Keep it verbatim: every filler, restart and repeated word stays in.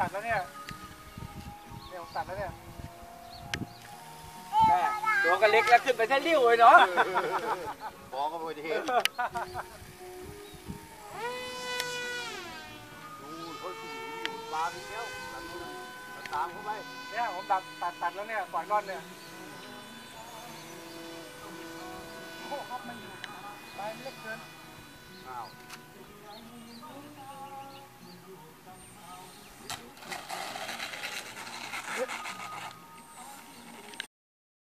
ตัดแล้วเนี่ยเนี่ยผมตัดแล้วเนี่ยแม่ตัวก็เล็กแล้วขึ้นไปแค่ริ้วเลยเนาะบอกก็ไม่ได้เห็นดูเขาขี่อยู่ปลาไปแล้วตามนู้นตามเข้าไปเนี่ยผมตัดตัดตัดแล้วเนี่ยปล่อยก้อนเนี่ยโอ้ครับมันอยู่ใบเล็กเกินอ้าว